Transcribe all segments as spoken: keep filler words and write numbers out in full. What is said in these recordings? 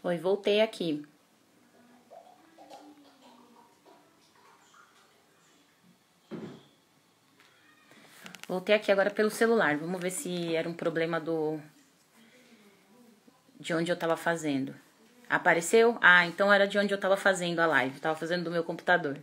Oi, voltei aqui. Voltei aqui agora pelo celular. Vamos ver se era um problema do de onde eu tava fazendo. Apareceu? Ah, então era de onde eu tava fazendo a live. Eu tava fazendo do meu computador.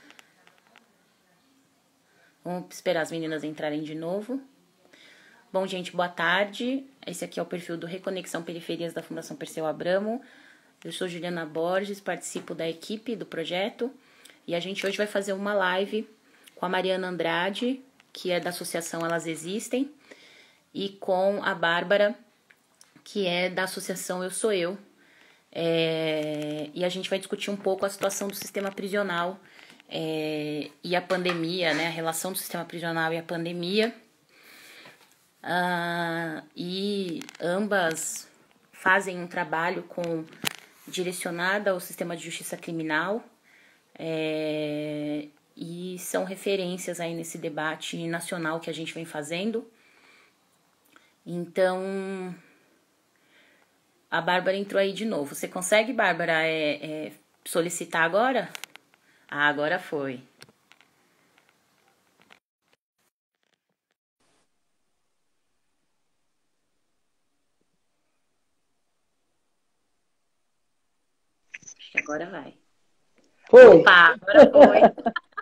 Vamos esperar as meninas entrarem de novo. Bom, gente, boa tarde. Esse aqui é o perfil do Reconexão Periferias da Fundação Perseu Abramo. Eu sou Juliana Borges, participo da equipe do projeto. E a gente hoje vai fazer uma live com a Mariana Andrade, que é da Associação Elas Existem, e com a Bárbara, que é da Associação Eu Sou Eu. É... E a gente vai discutir um pouco a situação do sistema prisional é... e a pandemia, né? A relação do sistema prisional e a pandemia. Ah, e ambas fazem um trabalho com, direcionado ao sistema de justiça criminal é, e são referências aí nesse debate nacional que a gente vem fazendo. Então, a Bárbara entrou aí de novo. Você consegue, Bárbara, é, é, solicitar agora? Ah, agora foi. Agora vai. Foi. Opa, agora foi.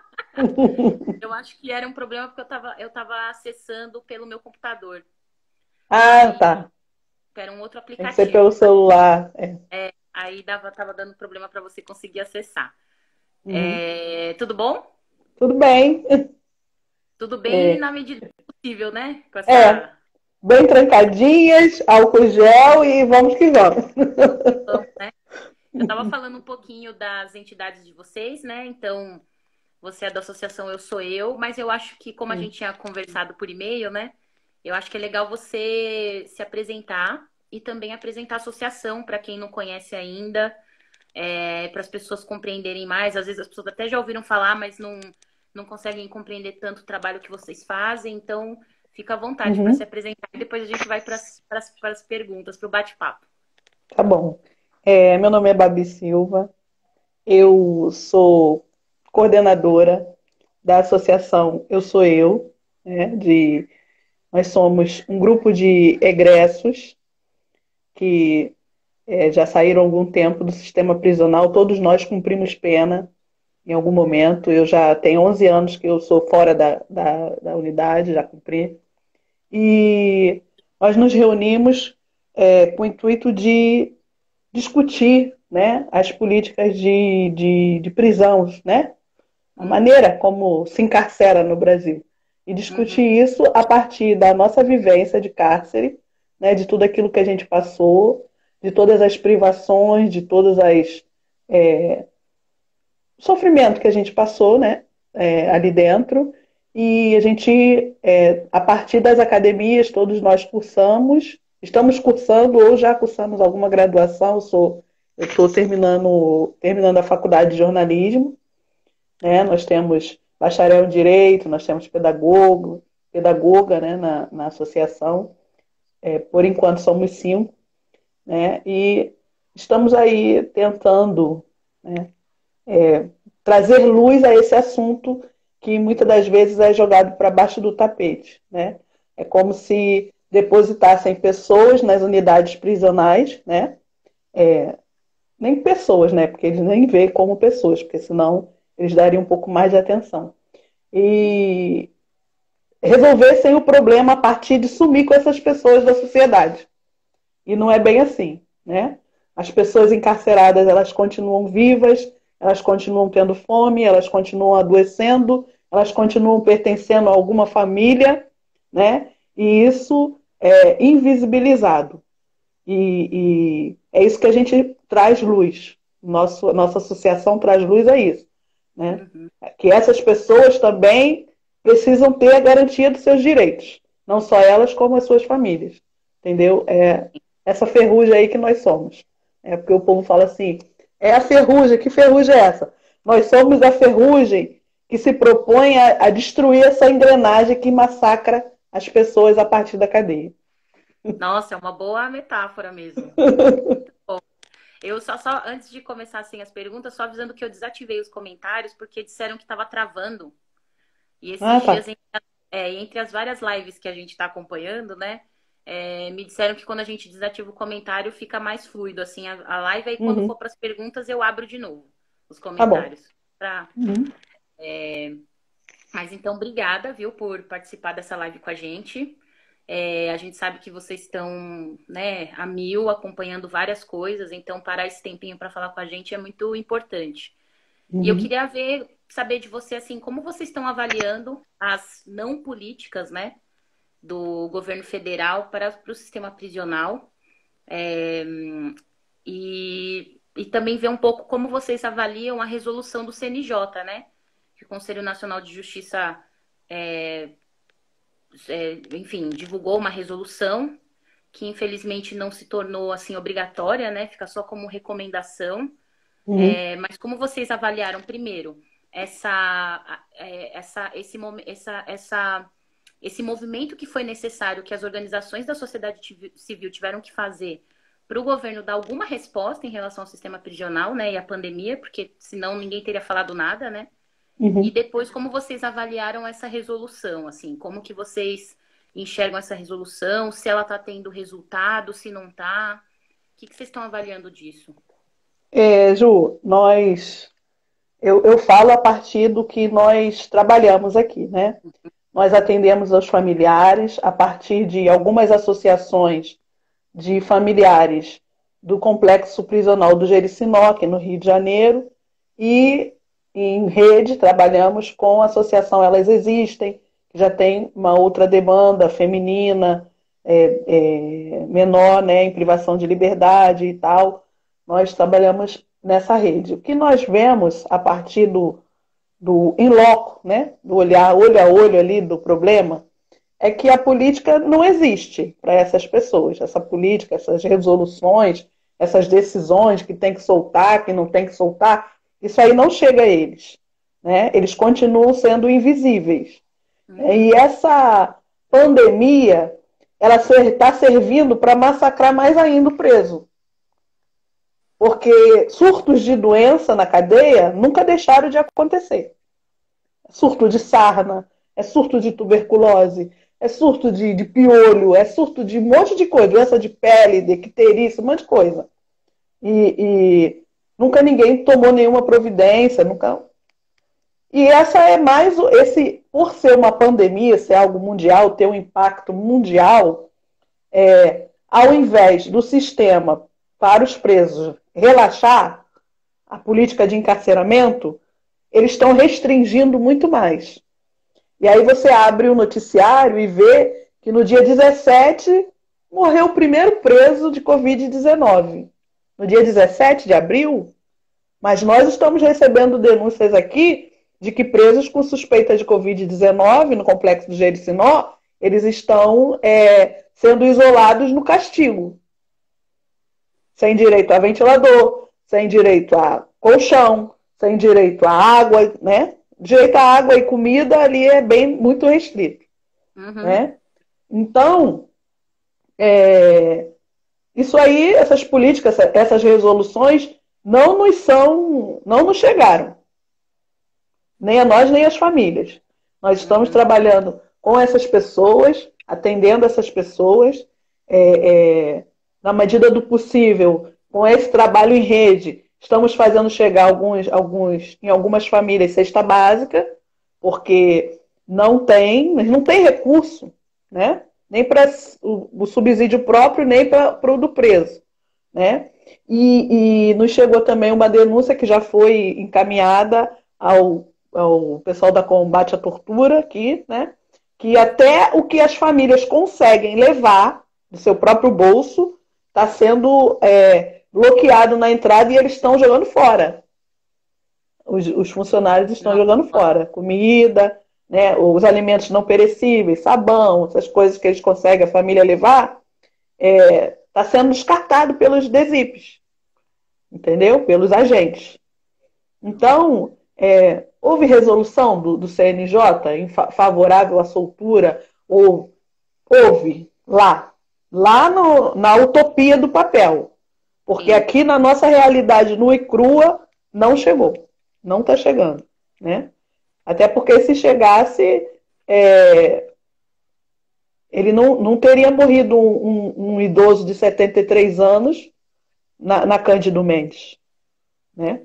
Eu acho que era um problema porque eu tava, eu tava acessando pelo meu computador. Ah, Aí tá. era um outro Tem que ser pelo aplicativo. celular. É. É, aí dava, tava dando problema para você conseguir acessar. Uhum. É, tudo bom? Tudo bem. Tudo bem É, na medida do possível, né? Com é, essa. bem trancadinhas, álcool gel e vamos que vamos. Vamos, né? Eu tava falando um pouquinho das entidades de vocês, né? Então, você é da Associação Eu Sou Eu, mas eu acho que, como a gente tinha conversado por e-mail, né? Eu acho que é legal você se apresentar e também apresentar a associação para quem não conhece ainda, é, para as pessoas compreenderem mais. Às vezes as pessoas até já ouviram falar, mas não, não conseguem compreender tanto o trabalho que vocês fazem. Então, fica à vontade para se Uhum, apresentar e depois a gente vai para as perguntas, para o bate-papo. tá bom. É, meu nome é Babi Silva, eu sou coordenadora da associação Eu Sou Eu, né, de, nós somos um grupo de egressos que é, já saíram há algum tempo do sistema prisional, todos nós cumprimos pena em algum momento. Eu já tenho onze anos que eu sou fora da, da, da unidade, já cumpri. E nós nos reunimos é, com o intuito de discutir, né, as políticas de, de, de prisão, né, a Uhum, maneira como se encarcera no Brasil. E discutir uhum, isso a partir da nossa vivência de cárcere, né, de tudo aquilo que a gente passou, de todas as privações, de todas as é, sofrimento que a gente passou, né, é, ali dentro. E a gente, é, a partir das academias, todos nós cursamos, estamos cursando ou já cursamos alguma graduação. Eu sou, eu estou terminando, terminando a faculdade de jornalismo, né? Nós temos bacharel em direito, nós temos pedagogo, pedagoga, né, na, na associação. É, por enquanto somos cinco, né? E estamos aí tentando, né, trazer luz a esse assunto que muitas das vezes é jogado para baixo do tapete, né? É como se depositassem pessoas nas unidades prisionais, né? É, nem pessoas, né? Porque eles nem veem como pessoas, porque senão eles dariam um pouco mais de atenção. E resolvessem o problema a partir de sumir com essas pessoas da sociedade. E não é bem assim, né? As pessoas encarceradas, elas continuam vivas, elas continuam tendo fome, elas continuam adoecendo, elas continuam pertencendo a alguma família, né? E isso é invisibilizado. E, e é isso que a gente traz luz. Nosso, nossa associação traz luz a isso, né? uhum. Que essas pessoas também precisam ter a garantia dos seus direitos. Não só elas, como as suas famílias. Entendeu? É essa ferrugem aí que nós somos. É porque o povo fala assim, é a ferrugem, que ferrugem é essa? Nós somos a ferrugem que se propõe a, a destruir essa engrenagem que massacra as pessoas a partir da cadeia. Nossa, é uma boa metáfora mesmo. Eu só, só, antes de começar assim as perguntas, só avisando que eu desativei os comentários porque disseram que estava travando. E Ah, esses tá. dias, entre, é, entre as várias lives que a gente está acompanhando, né? É, me disseram que quando a gente desativa o comentário fica mais fluido, assim, a, a live. Aí quando for Uhum. para as perguntas eu abro de novo os Tá bom. comentários. Pra... Uhum. Mas então, obrigada, viu, por participar dessa live com a gente. É, a gente sabe que vocês estão, né, a mil, acompanhando várias coisas, então parar esse tempinho para falar com a gente é muito importante. E eu Uhum. queria ver, saber de você, assim, como vocês estão avaliando as não políticas, né, do governo federal para, para o sistema prisional. É, e, e também ver um pouco como vocês avaliam a resolução do C N J, né? Que o Conselho Nacional de Justiça, é, é, enfim, divulgou uma resolução que infelizmente não se tornou assim obrigatória, né? Fica só como recomendação. Uhum. É, mas como vocês avaliaram primeiro essa, é, essa, esse, essa, essa, esse movimento que foi necessário que as organizações da sociedade civil tiveram que fazer para o governo dar alguma resposta em relação ao sistema prisional, né, e à pandemia, porque senão ninguém teria falado nada, né? E Uhum. depois como vocês avaliaram essa resolução, assim, como que vocês enxergam essa resolução, se ela está tendo resultado, se não está, o que, que vocês estão avaliando disso? É, Ju, nós, eu, eu falo a partir do que nós trabalhamos aqui, né? Nós atendemos aos familiares a partir de algumas associações de familiares do Complexo Prisional do Jericinó, aqui no Rio de Janeiro, e em rede trabalhamos com a Associação Elas Existem, que já tem uma outra demanda feminina, é, é, menor, né, em privação de liberdade e tal. Nós trabalhamos nessa rede. O que nós vemos a partir do, do in loco, né, do olhar olho a olho ali do problema, é que a política não existe para essas pessoas. Essa política, essas resoluções, essas decisões que tem que soltar, que não tem que soltar, isso aí não chega a eles. Né? Eles continuam sendo invisíveis. Uhum. E essa pandemia, ela está servindo para massacrar mais ainda o preso. Porque surtos de doença na cadeia nunca deixaram de acontecer. Surto de sarna, é surto de tuberculose, é surto de, de piolho, é surto de um monte de coisa, doença de pele, de icterícia, um monte de coisa. E, e nunca ninguém tomou nenhuma providência, nunca. E essa é mais esse, por ser uma pandemia, ser algo mundial, ter um impacto mundial, é, ao invés do sistema para os presos relaxar a política de encarceramento, eles estão restringindo muito mais. E aí você abre o noticiário e vê que no dia dezessete morreu o primeiro preso de covid dezenove. No dia dezessete de abril, mas nós estamos recebendo denúncias aqui de que presos com suspeita de covid dezenove no complexo do Jericinó, eles estão é, sendo isolados no castigo. Sem direito a ventilador, sem direito a colchão, sem direito a água, né? Direito à água e comida ali é bem muito restrito. Uhum. Né? Então, é, isso aí, essas políticas, essas resoluções não nos são, não nos chegaram. Nem a nós, nem às famílias. Nós estamos Uhum. trabalhando com essas pessoas, atendendo essas pessoas, é, é, na medida do possível, com esse trabalho em rede. Estamos fazendo chegar alguns, alguns, em algumas famílias cesta básica, porque não tem, não tem recurso, né? Nem para o, o subsídio próprio, nem para o do preso. Né? E, e nos chegou também uma denúncia que já foi encaminhada ao, ao pessoal da Combate à Tortura aqui, né? Que até o que as famílias conseguem levar do seu próprio bolso está sendo é, bloqueado na entrada e eles estão jogando fora. Os, os funcionários estão Nossa. jogando fora. Comida, né, os alimentos não perecíveis, sabão, essas coisas que eles conseguem a família levar, está é, sendo descartado pelos D S I Ps, entendeu? Pelos agentes. Então, é, houve resolução do, do C N J em fa favorável à soltura? Ou houve lá, lá no, na utopia do papel. Porque sim. aqui na nossa realidade nua e crua não chegou, não está chegando, né? Até porque se chegasse, é, ele não, não teria morrido um, um, um idoso de setenta e três anos na, na Cândido Mendes, né?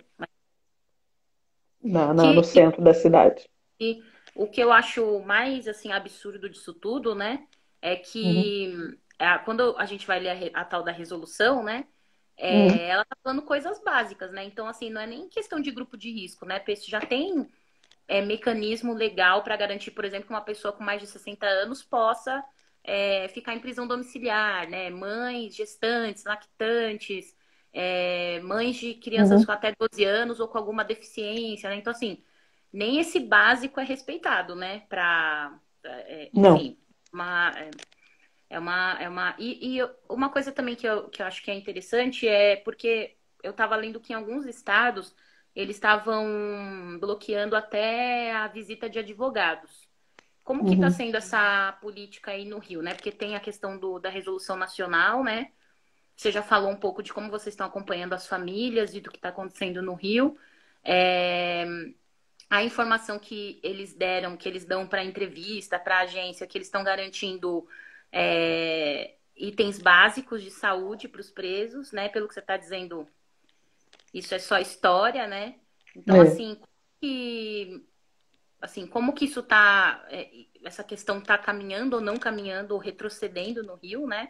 Na, na, no Que, centro da cidade. e o que eu acho mais assim absurdo disso tudo, né, é Uhum, que é, quando a gente vai ler a, re- a tal da resolução, né, uhum, é, ela tá falando coisas básicas, né? Então, assim, não é nem questão de grupo de risco, né? Porque isso já tem é, mecanismo legal para garantir, por exemplo, que uma pessoa com mais de sessenta anos possa é, ficar em prisão domiciliar, né? Mães, gestantes, lactantes, é, mães de crianças uhum. com até doze anos ou com alguma deficiência, né? Então, assim, nem esse básico é respeitado, né? Para, é, Não. enfim, uma, é uma, é uma. E, e uma coisa também que eu, que eu acho que é interessante é porque eu estava lendo que em alguns estados eles estavam bloqueando até a visita de advogados. Como que está Uhum, sendo essa política aí no Rio, né? Porque tem a questão do, da resolução nacional, né? Você já falou um pouco de como vocês estão acompanhando as famílias e do que está acontecendo no Rio. É, a informação que eles deram, que eles dão para entrevista, para agência, que eles estão garantindo é, itens básicos de saúde para os presos, né? Pelo que você está dizendo, isso é só história, né? Então, é. assim, que, assim, como que isso tá, é, essa questão está caminhando ou não caminhando, ou retrocedendo no Rio, né?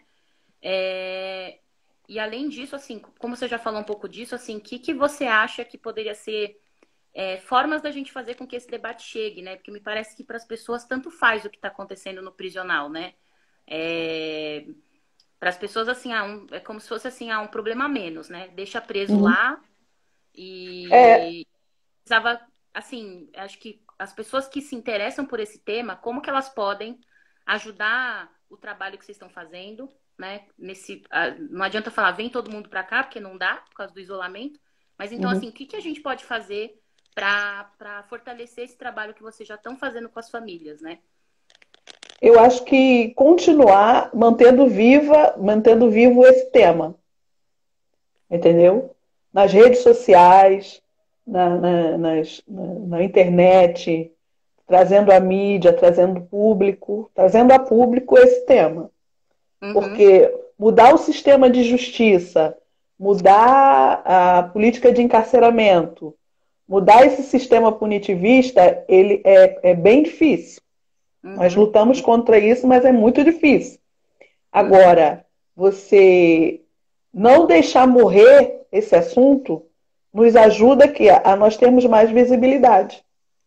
É, e além disso, assim, como você já falou um pouco disso, assim, o que, que você acha que poderia ser é, formas da gente fazer com que esse debate chegue, né? Porque me parece que para as pessoas tanto faz o que está acontecendo no prisional, né? É, para as pessoas, assim, ah, um, é como se fosse assim, ah, um problema a menos, né? Deixa preso Uhum. lá É, e precisava, assim, acho que as pessoas que se interessam por esse tema, como que elas podem ajudar o trabalho que vocês estão fazendo, né? Nesse, ah, não adianta falar, vem todo mundo para cá, porque não dá, por causa do isolamento. Mas então, uhum. assim, o que, que a gente pode fazer para fortalecer esse trabalho que vocês já estão fazendo com as famílias, né? Eu acho que continuar mantendo viva, mantendo vivo esse tema, entendeu? Nas redes sociais, na, na, nas, na, na internet, trazendo a mídia, trazendo público, trazendo a público esse tema. Uhum, Porque mudar o sistema de justiça, mudar a política de encarceramento, mudar esse sistema punitivista, ele é, é bem difícil. Nós uhum, lutamos contra isso, mas é muito difícil. uhum, Agora, você não deixar morrer esse assunto nos ajuda que a, a nós termos mais visibilidade.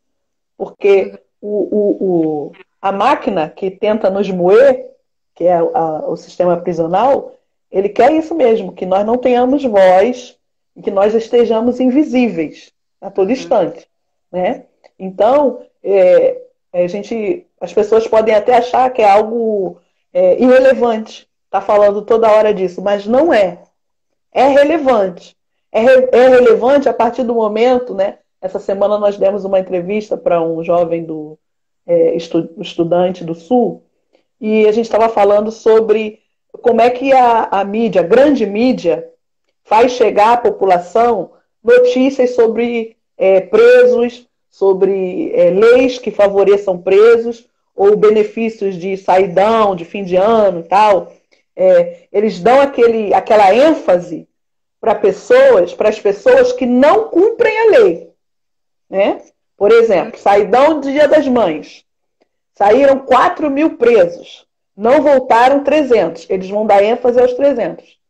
uhum, Porque o, o, o, a máquina que tenta nos moer, que é a, o sistema prisional, ele quer isso mesmo, que nós não tenhamos voz e que nós estejamos invisíveis a todo uhum, instante. Né? Então, é, a gente, as pessoas podem até achar que é algo é, irrelevante, tá falando toda hora disso, mas não é. É relevante. É, re, é relevante a partir do momento, né? Essa semana nós demos uma entrevista para um jovem do é, estu, estudante do Sul e a gente estava falando sobre como é que a, a mídia, a grande mídia, faz chegar à população notícias sobre é, presos, sobre é, leis que favoreçam presos ou benefícios de saidão, de fim de ano e tal. É, eles dão aquele, aquela ênfase para pessoas, para as pessoas que não cumprem a lei, né? Por uhum, exemplo, saidão do Dia das Mães. Saíram quatro mil presos. Não voltaram trezentos. Eles vão dar ênfase aos trezentos.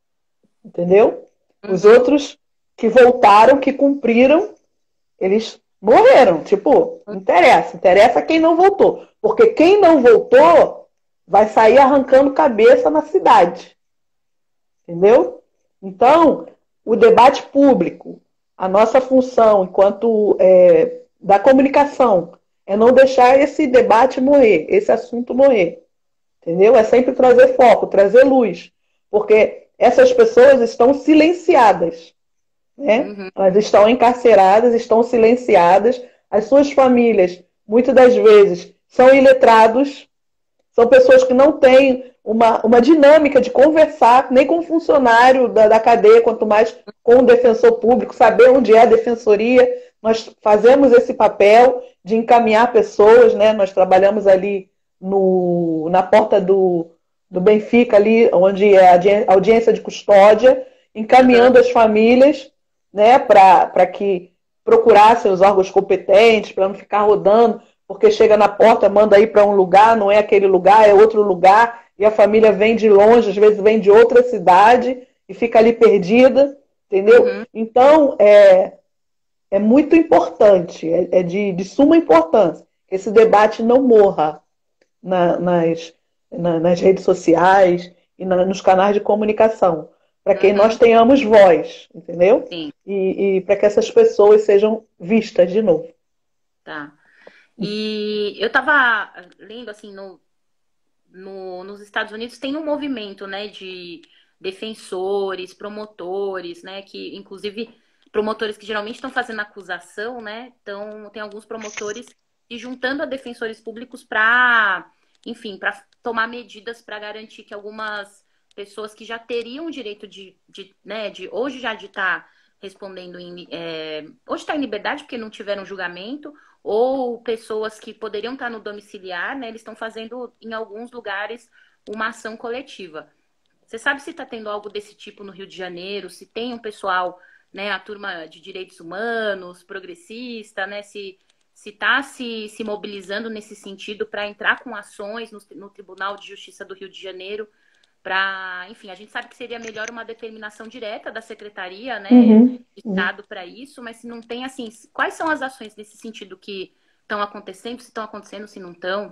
Entendeu? Os uhum, outros que voltaram, que cumpriram, eles morreram. Tipo, não interessa. Interessa quem não voltou. Porque quem não voltou vai sair arrancando cabeça na cidade. Entendeu? Então, o debate público, a nossa função enquanto é, da comunicação, é não deixar esse debate morrer, esse assunto morrer. Entendeu? É sempre trazer foco, trazer luz. Porque essas pessoas estão silenciadas. Né? uhum, Elas estão encarceradas, estão silenciadas. As suas famílias, muitas das vezes, são iletrados, são pessoas que não têm uma, uma dinâmica de conversar, nem com o funcionário da, da cadeia, quanto mais com o defensor público, saber onde é a defensoria. Nós fazemos esse papel de encaminhar pessoas, né? Nós trabalhamos ali no, na porta do, do Benfica, ali, onde é a audiência de custódia, encaminhando as famílias, né, para que procurassem os órgãos competentes, para não ficar rodando, porque chega na porta, manda ir para um lugar, não é aquele lugar, é outro lugar, e a família vem de longe, às vezes vem de outra cidade e fica ali perdida, entendeu? Uhum. Então, é, é muito importante, é, é de, de suma importância que esse debate não morra na, nas, na, nas redes sociais e na, nos canais de comunicação, para que uhum. nós tenhamos voz, entendeu? Sim. E, e para que essas pessoas sejam vistas de novo. Tá. E eu estava lendo, assim, no, no, nos Estados Unidos tem um movimento, né, de defensores, promotores, né, que, inclusive, promotores que geralmente estão fazendo acusação, né, então tem alguns promotores se juntando a defensores públicos para, enfim, para tomar medidas para garantir que algumas pessoas que já teriam o direito de, de, né, de hoje já de estar tá respondendo em, é, hoje está em liberdade porque não tiveram julgamento, ou pessoas que poderiam estar no domiciliar, né, eles estão fazendo em alguns lugares uma ação coletiva. Você sabe se está tendo algo desse tipo no Rio de Janeiro, se tem um pessoal, né, a turma de direitos humanos, progressista, né, se se está se, se mobilizando nesse sentido para entrar com ações no, no Tribunal de Justiça do Rio de Janeiro, para, enfim, a gente sabe que seria melhor uma determinação direta da Secretaria, né, uhum, de Estado para isso, mas se não tem, assim, quais são as ações nesse sentido que estão acontecendo, se estão acontecendo, se não estão?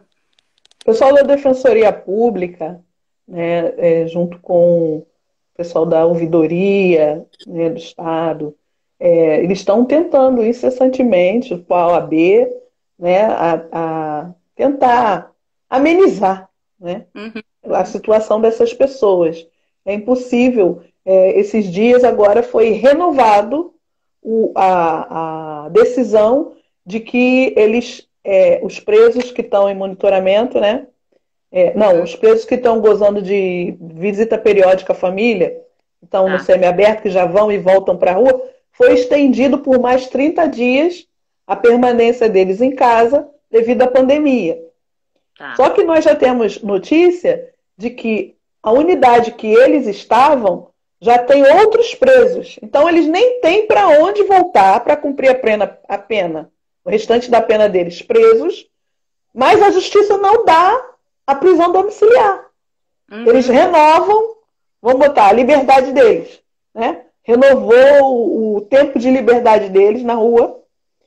O pessoal da Defensoria Pública, né, é, junto com o pessoal da Ouvidoria, né, do Estado, é, eles estão tentando incessantemente, com a O A B, né, a, a tentar amenizar, né, uhum. a situação dessas pessoas. É impossível. É, esses dias agora foi renovado o, a, a decisão de que eles, é, os presos que estão em monitoramento, né, é, não, os presos que estão gozando de visita periódica à família, estão no Tá. semiaberto, que já vão e voltam para a rua, foi estendido por mais trinta dias a permanência deles em casa devido à pandemia. Tá. Só que nós já temos notícia de que a unidade que eles estavam já tem outros presos. Então eles nem têm para onde voltar para cumprir a pena, a pena, o restante da pena deles presos, mas a justiça não dá a prisão domiciliar. Uhum. Eles renovam, vamos botar, a liberdade deles, né? Renovou o tempo de liberdade deles na rua,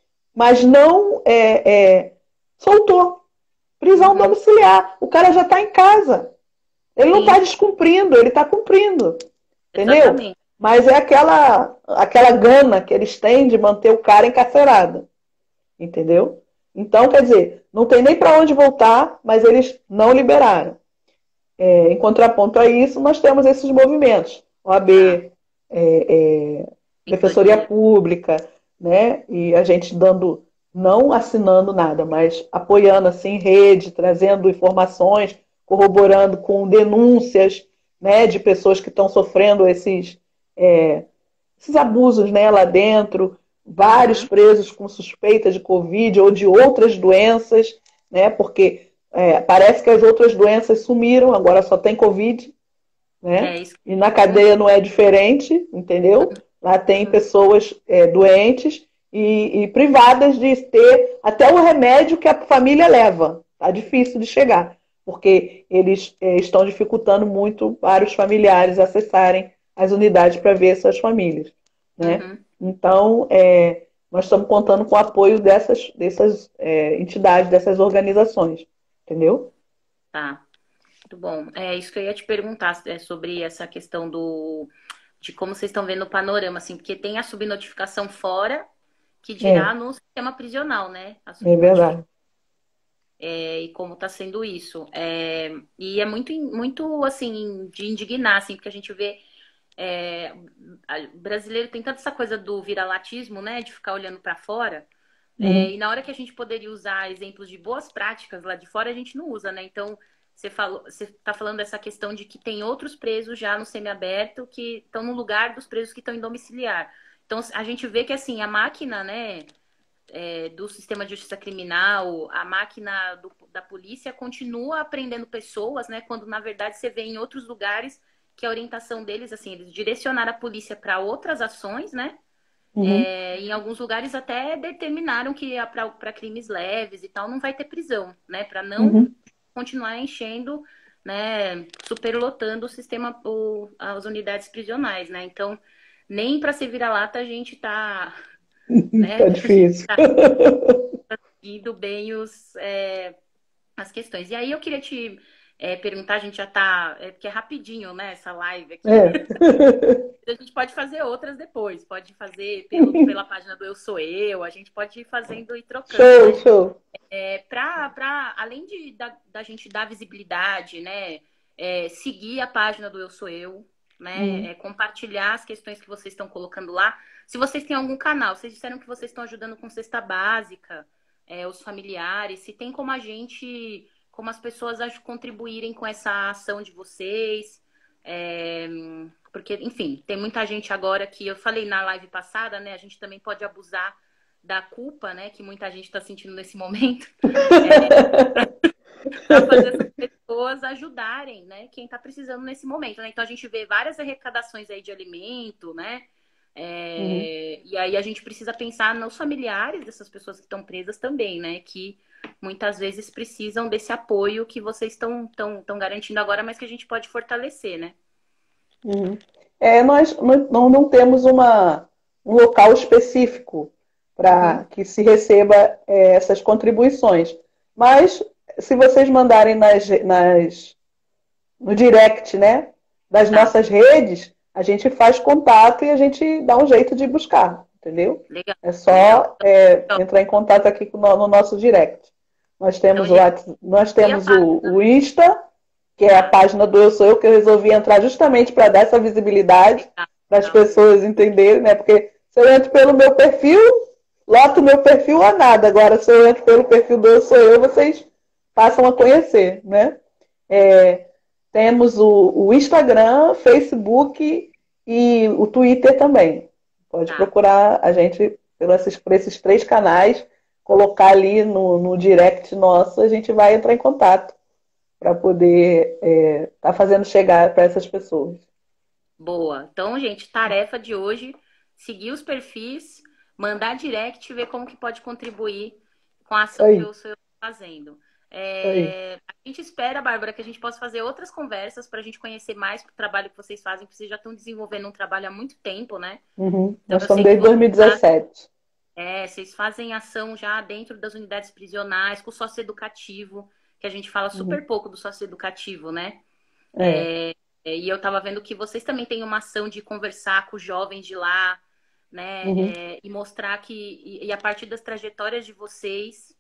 mas não é, é, soltou. Prisão uhum. domiciliar. O cara já está em casa. Ele não está descumprindo, ele está cumprindo. Entendeu? Exatamente. Mas é aquela, aquela gana que eles têm de manter o cara encarcerado. Entendeu? Então, quer dizer, não tem nem para onde voltar, mas eles não liberaram. É, em contraponto a isso, nós temos esses movimentos. O A B, ah. é, é, Defensoria Pública, né? E a gente dando, não assinando nada, mas apoiando assim rede, trazendo informações, corroborando com denúncias, né, de pessoas que estão sofrendo esses, é, esses abusos, né, lá dentro. Vários uhum. presos com suspeita de Covid ou de outras doenças, né? Porque é, parece que as outras doenças sumiram, agora só tem Covid, né? É isso. E na cadeia não é diferente, entendeu? Lá tem uhum. pessoas é, doentes e, e privadas de ter até o remédio que a família leva. Tá difícil de chegar, porque eles é, estão dificultando muito para os familiares acessarem as unidades para ver suas famílias, né? Uhum. Então, é, nós estamos contando com o apoio dessas, dessas é, entidades, dessas organizações, entendeu? Tá, muito bom. É isso que eu ia te perguntar, é, sobre essa questão do, de como vocês estão vendo o panorama, assim, porque tem a subnotificação fora, que dirá é. no sistema prisional, né? É verdade. É, e como está sendo isso. É, e é muito, muito, assim, de indignar, assim, porque a gente vê É, o brasileiro tem tanta essa coisa do viralatismo, né? De ficar olhando para fora. Uhum. É, e na hora que a gente poderia usar exemplos de boas práticas lá de fora, a gente não usa, né? Então, você falou, você está falando dessa questão de que tem outros presos já no semiaberto que estão no lugar dos presos que estão em domiciliar. Então, a gente vê que, assim, a máquina, né, é, do sistema de justiça criminal, a máquina do, da polícia continua prendendo pessoas, né, quando, na verdade, você vê em outros lugares que a orientação deles, assim, eles direcionaram a polícia para outras ações, né, Uhum, é, em alguns lugares até determinaram que para crimes leves e tal não vai ter prisão, né, para não uhum. continuar enchendo, né, superlotando o sistema, o, as unidades prisionais, né? Então, nem para ser vira-lata a gente tá, né, Tá a gente difícil. tá indo bem os, é, as questões. E aí eu queria te é, perguntar, a gente já tá, é, porque é rapidinho, né, essa live aqui. É. A gente pode fazer outras depois, pode fazer pelo, pela página do Eu Sou Eu, a gente pode ir fazendo e trocando, Show, né? show. É, para, para, além de, da, da gente dar visibilidade, né? É, seguir a página do Eu Sou Eu, né? Uhum. É, compartilhar as questões que vocês estão colocando lá. Se vocês têm algum canal, vocês disseram que vocês estão ajudando com cesta básica, é, os familiares, se tem como a gente, como as pessoas aj- contribuírem com essa ação de vocês. É, porque, enfim, tem muita gente agora que eu falei na live passada, né? A gente também pode abusar da culpa, né, que muita gente está sentindo nesse momento, para fazer essas pessoas ajudarem, né, quem está precisando nesse momento, né? Então a gente vê várias arrecadações aí de alimento, né? Uhum. É, e aí a gente precisa pensar nos familiares dessas pessoas que estão presas também, né? Que muitas vezes precisam desse apoio que vocês estão tão, tão garantindo agora, mas que a gente pode fortalecer, né? Uhum. É, nós não, não não temos uma, um local específico Uhum. para que se receba é, essas contribuições. Mas se vocês mandarem nas, nas, no direct, né, das Tá, nossas redes, a gente faz contato e a gente dá um jeito de buscar, entendeu? legal, É legal. só é, Então, entrar em contato aqui com no, no nosso direct. Nós então, temos o, gente, Whats- nós e a temos o, página? o Insta, que é a Tá, página do Eu Sou Eu, que eu resolvi entrar justamente para dar essa visibilidade, legal, para as legal. pessoas entenderem, né? Porque se eu entro pelo meu perfil, loto meu perfil a nada. Agora, se eu entro pelo perfil do Eu Sou Eu, vocês passam a conhecer, né? É, temos o, o Instagram, Facebook e o Twitter também. Pode Tá. procurar a gente por esses, por esses três canais, colocar ali no, no direct nosso, a gente vai entrar em contato para poder estar é, tá fazendo chegar para essas pessoas. Boa. Então, gente, tarefa de hoje, seguir os perfis, mandar direct e ver como que pode contribuir com a Isso ação que aí, eu estou fazendo. isso aí. É, a gente espera, Bárbara, que a gente possa fazer outras conversas para a gente conhecer mais o trabalho que vocês fazem, porque vocês já estão desenvolvendo um trabalho há muito tempo, né? Uhum. Então, Nós eu estamos sei que desde vocês, fazem- dois mil e dezessete. é, vocês fazem ação já dentro das unidades prisionais, com o socioeducativo, que a gente fala Uhum. super pouco do socioeducativo, né? É. É, e eu estava vendo que vocês também têm uma ação de conversar com os jovens de lá, né? Uhum. É, e mostrar que, e, e a partir das trajetórias de vocês,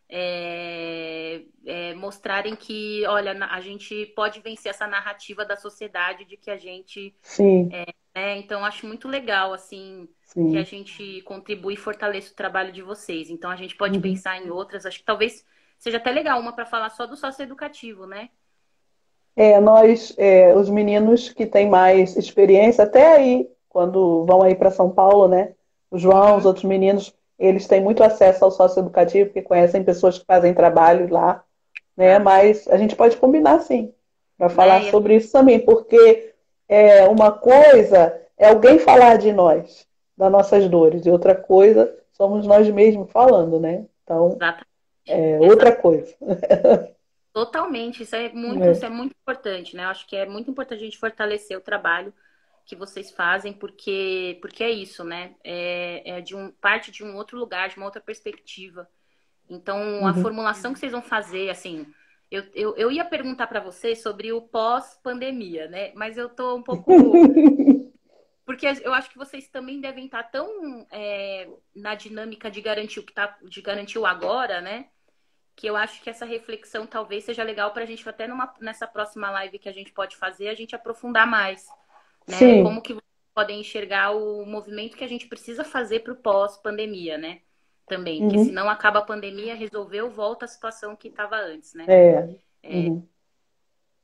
é, é, mostrarem que, olha, a gente pode vencer essa narrativa da sociedade de que a gente. Sim, É, então, acho muito legal, assim, que a sim. gente contribui e fortaleça o trabalho de vocês. Então, a gente pode Uhum. pensar em outras, acho que talvez seja até legal uma para falar só do socioeducativo, né? É, nós, é, os meninos que têm mais experiência, até aí, quando vão aí para São Paulo, né? O João, os Uhum. outros meninos, eles têm muito acesso ao socioeducativo, porque conhecem pessoas que fazem trabalho lá, né? Tá. Mas a gente pode combinar, sim, para falar Né? E sobre isso também, porque é, uma coisa é alguém falar de nós, das nossas dores, e outra coisa somos nós mesmos falando, né? Então, Exatamente. é Exa- outra coisa. Totalmente. Isso é muito, isso É. é muito importante, né? Eu acho que é muito importante a gente fortalecer o trabalho que vocês fazem, porque, porque é isso, né? É, é de um, parte de um outro lugar, de uma outra perspectiva. Então, a Uhum. formulação que vocês vão fazer, assim, eu, eu, eu ia perguntar para vocês sobre o pós-pandemia, né? Mas eu tô um pouco. Porque eu acho que vocês também devem estar tão é, na dinâmica de garantir o que tá, de garantir o agora, né? Que eu acho que essa reflexão talvez seja legal para a gente até numa, nessa próxima live que a gente pode fazer, a gente aprofundar mais, né? Sim. Como que vocês podem enxergar o movimento que a gente precisa fazer para o pós-pandemia, né? Também, porque Uhum. senão acaba a pandemia, resolveu, volta à situação que estava antes, né? É. Uhum.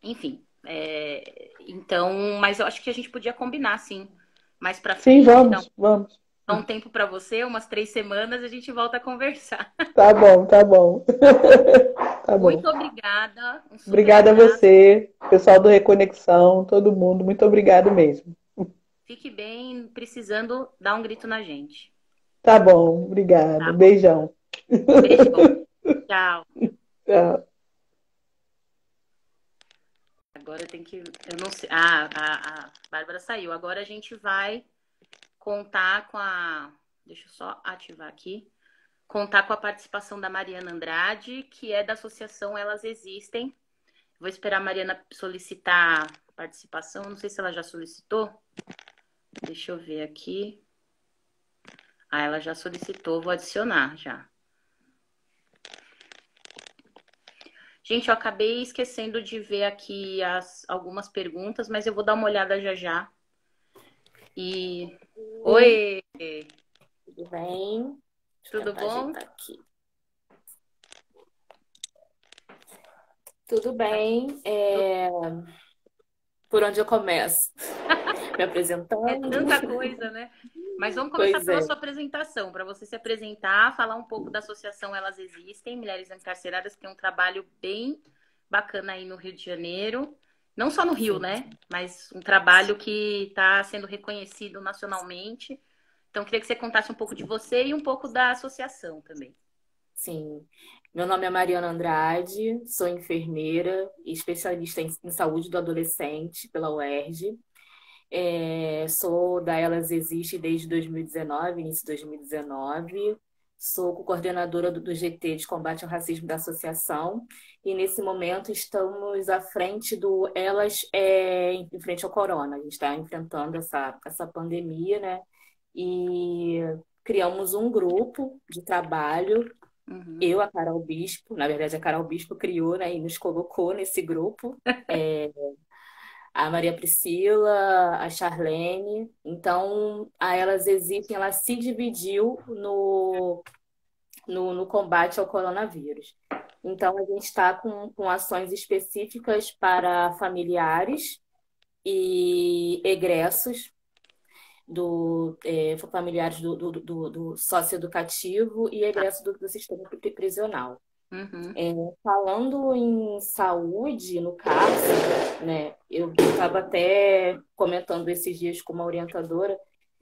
enfim. É, então, mas eu acho que a gente podia combinar, sim, mais pra Sim, frente, dar um, vamos, vamos. dar um tempo para você, umas três semanas, a gente volta a conversar. Tá bom, tá bom. Tá bom. Muito obrigada, um super Obrigada a abraço. você, pessoal do Reconexão, todo mundo. Muito obrigado mesmo. Fique bem, precisando, dá um grito na gente. Tá bom, obrigada. Tá bom? Beijão. Beijão. Tchau. Tchau. Agora eu tenho que. Eu não sei. Ah, a, a Bárbara saiu. Agora a gente vai contar com a. Deixa eu só ativar aqui. Contar com a participação da Mariana Andrade, que é da Associação Elas Existem. Vou esperar a Mariana solicitar participação. Não sei se ela já solicitou. Deixa eu ver aqui. Ah, ela já solicitou. Vou adicionar já. Gente, eu acabei esquecendo de ver aqui as, algumas perguntas, mas eu vou dar uma olhada já já. E. Oi! Tudo bem? Deixa eu Tudo tentar bom? ajeitar aqui. Tudo bem. É... Por onde eu começo? Me É apresentando? tanta coisa, né? Mas vamos começar Pois pela é. sua apresentação, para você se apresentar, falar um pouco da Associação Elas Existem, Mulheres Encarceradas, que tem um trabalho bem bacana aí no Rio de Janeiro. Não só no Rio, Sim, né? Mas um trabalho que está sendo reconhecido nacionalmente. Então, queria que você contasse um pouco de você e um pouco da associação também. sim. Meu nome é Mariana Andrade, sou enfermeira e especialista em, em saúde do adolescente pela U E R J. É, sou da Elas Existe desde dois mil e dezenove, início de dois mil e dezenove. Sou coordenadora do, do G T de combate ao racismo da associação. E nesse momento estamos à frente do Elas é, em frente ao corona. A gente está enfrentando essa, essa pandemia, né? E criamos um grupo de trabalho. Uhum. Eu, a Carol Bispo, na verdade a Carol Bispo criou, né, e nos colocou nesse grupo. É, a Maria Priscila, a Charlene. Então, a Elas Existem, ela se dividiu no, no, no combate ao coronavírus. Então, a gente está com, com ações específicas para familiares e egressos do é, familiares do, do, do, do socioeducativo e Tá. egressos do, do sistema prisional. Uhum. É, falando em saúde no cárcere, né, eu estava até comentando esses dias com uma orientadora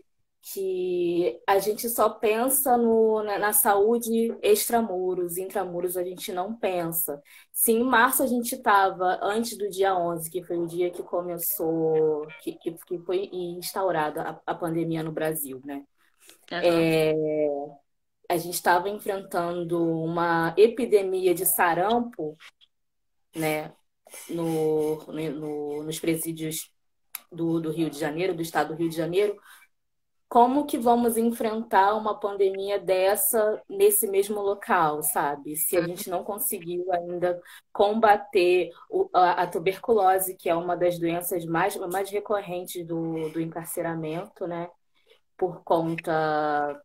que a gente só pensa no, na, na saúde extramuros, intramuros a gente não pensa. Se em março a gente estava, antes do dia onze, que foi o dia que começou, que, que, que foi instaurada a, a pandemia no Brasil, né? Uhum. É, a gente estava enfrentando uma epidemia de sarampo, né, no, no, nos presídios do, do Rio de Janeiro, do estado do Rio de Janeiro. Como que vamos enfrentar uma pandemia dessa nesse mesmo local, sabe? Se a gente não conseguiu ainda combater o, a, a tuberculose, que é uma das doenças mais, mais recorrentes do, do encarceramento, né? Por conta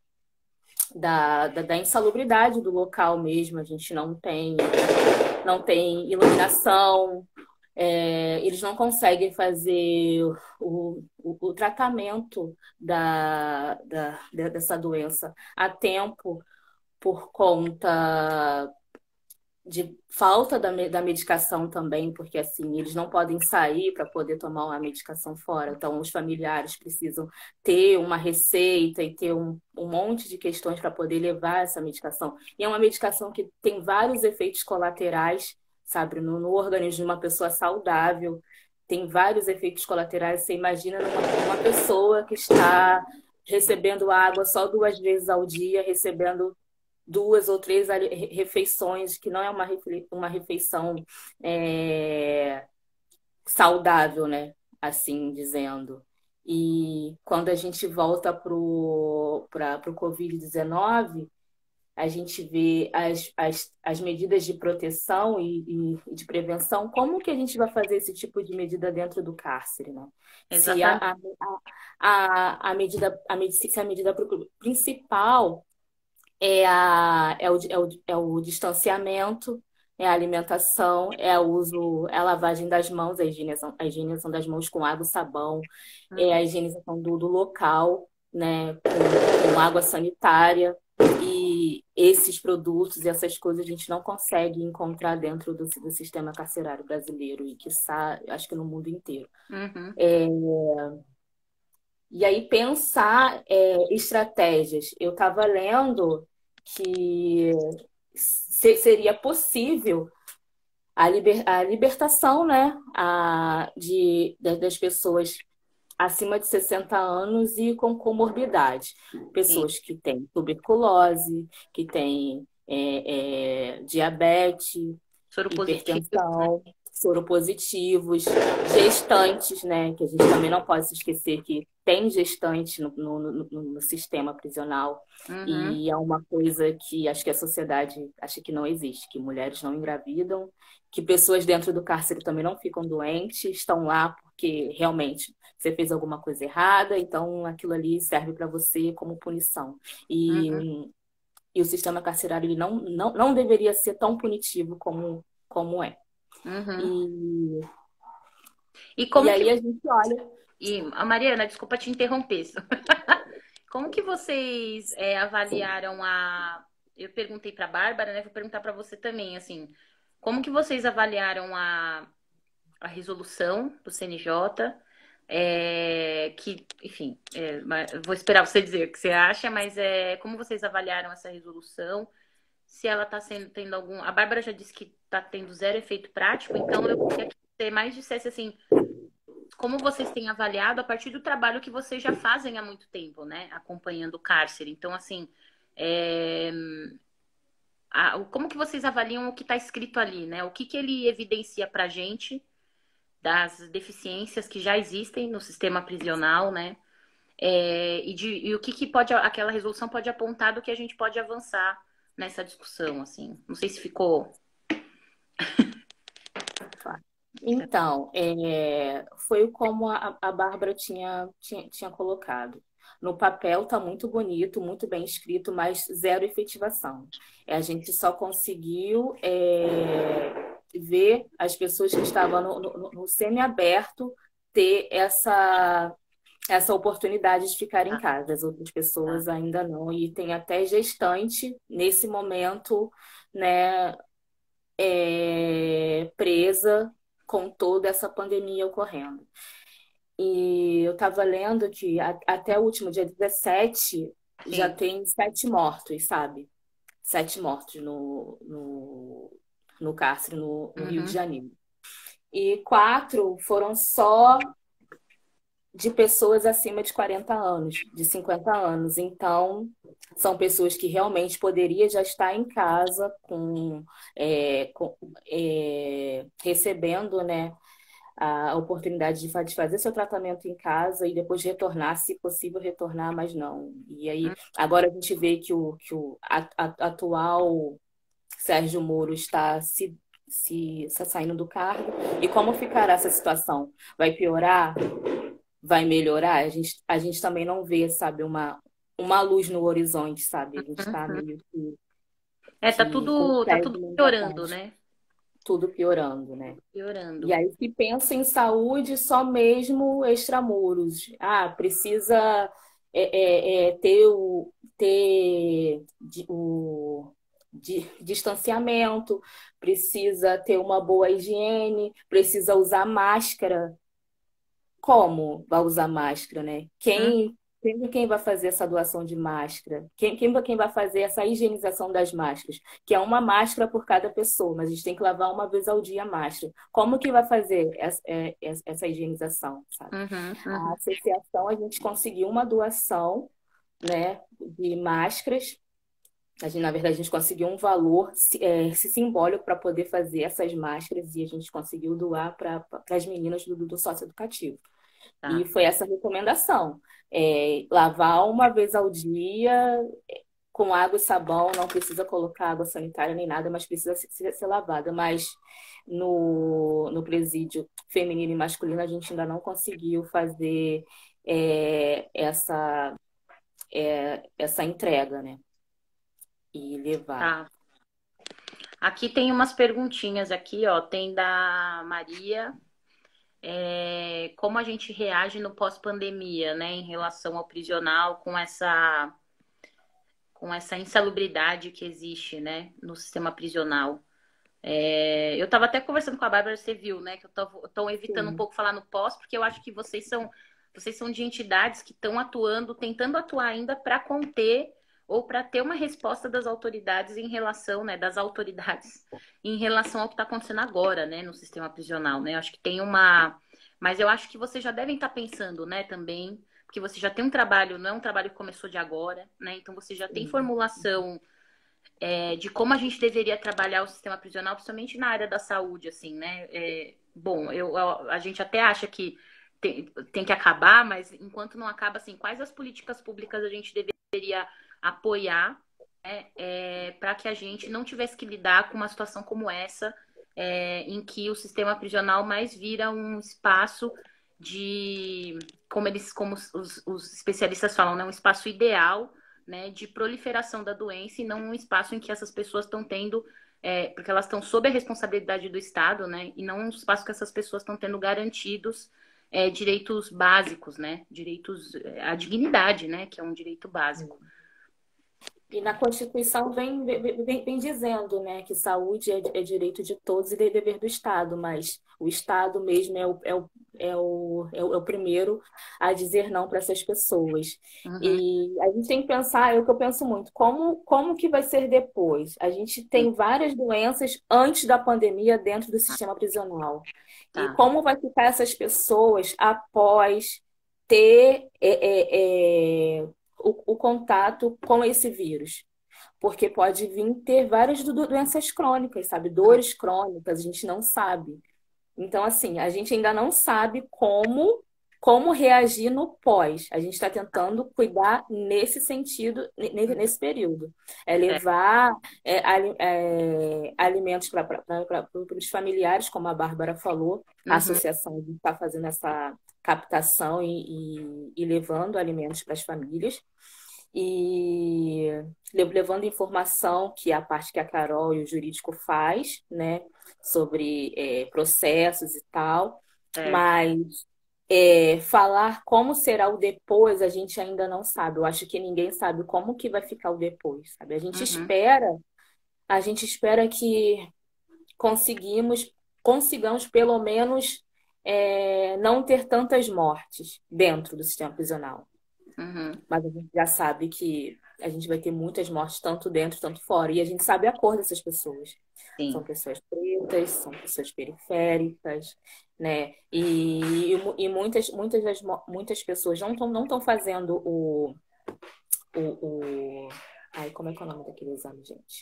da, da, da insalubridade do local mesmo, a gente não tem, não tem iluminação, é, eles não conseguem fazer o, o, o tratamento da, da, dessa doença a tempo por conta de falta da, da medicação também, porque assim, eles não podem sair para poder tomar uma medicação fora. Então, os familiares precisam ter uma receita e ter um, um monte de questões para poder levar essa medicação. E é uma medicação que tem vários efeitos colaterais, sabe, no, no organismo de uma pessoa saudável. Tem vários efeitos colaterais. Você imagina uma, uma pessoa que está recebendo água só duas vezes ao dia, recebendo duas ou três refeições, que não é uma, uma refeição é, saudável, né? Assim dizendo. E quando a gente volta para o covid dezenove, a gente vê as, as, as medidas de proteção e, e de prevenção, como que a gente vai fazer esse tipo de medida dentro do cárcere, né? Se a, Exatamente. a, a, a, medida, a, se a medida principal é, a, é, o, é, o, é o distanciamento, é a alimentação, é o uso, é a lavagem das mãos, a higienização, a higienização das mãos com água e sabão, é a Uhum. higienização do, do local, né, com, com água sanitária. E esses produtos e essas coisas a gente não consegue encontrar dentro do, do sistema carcerário brasileiro e, quiçá, acho que no mundo inteiro. Uhum. E aí pensar é, estratégias. Eu estava lendo que se- seria possível a, liber, a libertação, né, a, de, da- das pessoas acima de sessenta anos e com comorbidade. Sim. Pessoas que têm tuberculose, que têm é, é, diabetes, Soro positivo. hipertensão, soropositivos, gestantes, né? Que a gente também não pode se esquecer que tem gestante no, no, no, no sistema prisional. Uhum. E é uma coisa que acho que a sociedade acha que não existe, que mulheres não engravidam, que pessoas dentro do cárcere também não ficam doentes, estão lá porque realmente você fez alguma coisa errada, então aquilo ali serve para você como punição. E, Uhum. e o sistema carcerário ele não, não, não deveria ser tão punitivo como, como é. Uhum. E, E e como que aí a gente olha. e a Mariana, desculpa te interromper. Como que vocês é, avaliaram a. Eu perguntei para a Bárbara, né? Vou perguntar para você também, assim, como que vocês avaliaram a, a resolução do C N J? É, que, enfim, é, mas vou esperar você dizer o que você acha, mas é, como vocês avaliaram essa resolução? Se ela está sendo tendo algum. A Bárbara já disse que está tendo zero efeito prático, então eu queria que você mais dissesse assim como vocês têm avaliado a partir do trabalho que vocês já fazem há muito tempo, né? Acompanhando o cárcere. Então, assim, é, a, como que vocês avaliam o que está escrito ali, né? O que, que ele evidencia para a gente das deficiências que já existem no sistema prisional, né? É, e, de, e o que, que pode aquela resolução pode apontar do que a gente pode avançar nessa discussão, assim. Não sei se ficou. Então, é, foi como a, a Bárbara tinha, tinha, tinha colocado. No papel está muito bonito, muito bem escrito, mas zero efetivação. É, a gente só conseguiu é, ver as pessoas que estavam no, no, no semiaberto ter essa, essa oportunidade de ficar em Ah, casa. As outras tá. pessoas ainda não. E tem até gestante nesse momento, né, é, presa com toda essa pandemia ocorrendo. E eu estava lendo que a, até o último dia dezessete já Sim. tem sete mortos, sabe? Sete mortos no, no, no cárcere no, no Rio de Uhum. Janeiro. E quatro foram só de pessoas acima de quarenta anos, de cinquenta anos. Então, são pessoas que realmente poderiam já estar em casa com, é, com é, recebendo, né, a oportunidade de fa- de fazer seu tratamento em casa e depois retornar, se possível retornar, mas não. E aí, agora a gente vê que o, que o a- a- atual Sérgio Moro está se, se, está saindo do cargo. E como ficará essa situação? Vai piorar? Vai melhorar? A gente, a gente também não vê, sabe, uma, uma luz no horizonte, sabe? A gente está Uhum. meio que, É, tá que com o tudo, tá pé tudo de mãos piorando, atadas, né? tudo piorando, né? E Piorando. aí se pensa em saúde só mesmo extramuros. Ah, precisa é, é, é, ter o, ter di- o di- distanciamento, precisa ter uma boa higiene, precisa usar máscara. Como vai usar máscara, né? Hum, Quem, quem, quem vai fazer essa doação de máscara? Quem, quem, quem vai fazer essa higienização das máscaras? Que é uma máscara por cada pessoa, mas a gente tem que lavar uma vez ao dia a máscara. Como que vai fazer essa, é, essa higienização, sabe? uhum, A uhum. associação, a gente conseguiu uma doação, né, de máscaras. A gente, na verdade, a gente conseguiu um valor é, simbólico para poder fazer essas máscaras e a gente conseguiu doar para as meninas do, do socioeducativo. E Tá. foi essa recomendação. É, lavar uma vez ao dia com água e sabão, não precisa colocar água sanitária nem nada, mas precisa ser, ser lavada. Mas no, no presídio feminino e masculino, a gente ainda não conseguiu fazer é, essa, é, essa entrega, né? E levar. Tá. Aqui tem umas perguntinhas aqui, ó. Tem da Maria. É, como a gente reage no pós-pandemia, né, em relação ao prisional com essa com essa insalubridade que existe, né, no sistema prisional. É, eu estava até conversando com a Bárbara, você viu, né, que eu estou evitando um Sim. pouco falar no pós, porque eu acho que vocês são vocês são de entidades que estão atuando, tentando atuar ainda para conter ou para ter uma resposta das autoridades em relação, né, das autoridades em relação ao que está acontecendo agora, né, no sistema prisional, né? Eu acho que tem uma, mas eu acho que vocês já devem estar pensando, né, também, porque você já tem um trabalho, não é um trabalho que começou de agora, né? Então você já tem Sim. formulação é, de como a gente deveria trabalhar o sistema prisional, principalmente na área da saúde, assim, né? É, bom, eu, a gente até acha que tem, tem que acabar, mas enquanto não acaba, assim, quais as políticas públicas a gente deveria apoiar, né, é, para que a gente não tivesse que lidar com uma situação como essa, é, em que o sistema prisional mais vira um espaço de, como eles, como os, os especialistas falam, né, um espaço ideal, né, de proliferação da doença e não um espaço em que essas pessoas estão tendo, é, porque elas estão sob a responsabilidade do Estado, né, e não um espaço que essas pessoas estão tendo garantidos é, direitos básicos, né, direitos, a dignidade, né, que é um direito básico. E na Constituição vem, vem, vem- vem dizendo, né, que saúde é, é direito de todos e é dever do Estado, mas o Estado mesmo é o, é o, é o, é o, é o primeiro a dizer não para essas pessoas. Uhum, E a gente tem que pensar, é o que eu penso muito, como, como que vai ser depois? A gente sim, tem várias doenças antes da pandemia dentro do sistema prisional. E tá. como vai ficar essas pessoas após ter é, é, é, o, o contato com esse vírus. Porque pode vir ter várias do- doenças crônicas, sabe? Dores crônicas, a gente não sabe. Então, assim, a gente ainda não sabe como como reagir no pós. A gente está tentando cuidar nesse sentido, ne- nesse período. É É, levar é, ali- é, alimentos para os familiares, como a Bárbara falou, a uhum, associação está fazendo essa captação e, e- e levando alimentos para as famílias. E le- levando informação, que é a parte que a Carol e o jurídico faz, né? Sobre é, processos e tal, certo. mas é, falar como será o depois a gente ainda não sabe. Eu acho que ninguém sabe como que vai ficar o depois, sabe? A gente Uhum, espera, a gente espera que conseguimos, consigamos pelo menos é, não ter tantas mortes dentro do sistema prisional. uhum, Mas a gente já sabe que a gente vai ter muitas mortes, tanto dentro, tanto fora. E a gente sabe a cor dessas pessoas. São sim. pessoas pretas, são pessoas periféricas, né? E, e, e muitas, muitas, das, mo- muitas pessoas não estão não estão fazendo o, o, o... Ai, como é que é o nome daquele exame, gente?